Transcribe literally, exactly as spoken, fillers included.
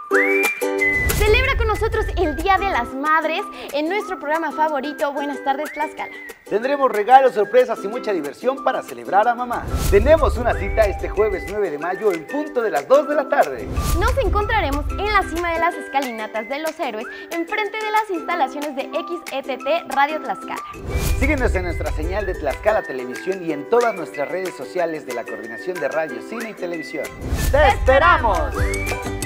Celebra con nosotros el Día de las Madres en nuestro programa favorito, Buenas Tardes Tlaxcala. Tendremos regalos, sorpresas y mucha diversión para celebrar a mamá. Tenemos una cita este jueves nueve de mayo en punto de las dos de la tarde. Nos encontraremos en la cima de las escalinatas de los héroes, enfrente de las instalaciones de X E T T Radio Tlaxcala. Síguenos en nuestra señal de Tlaxcala Televisión y en todas nuestras redes sociales de la Coordinación de Radio, Cine y Televisión. ¡Te esperamos!